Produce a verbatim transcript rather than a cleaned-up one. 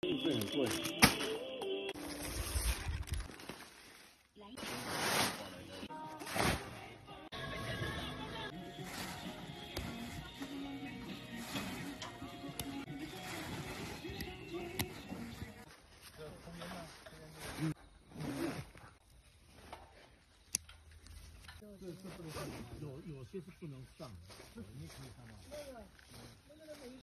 这很贵。这这不能上，有有些是不能上的，你可以看到。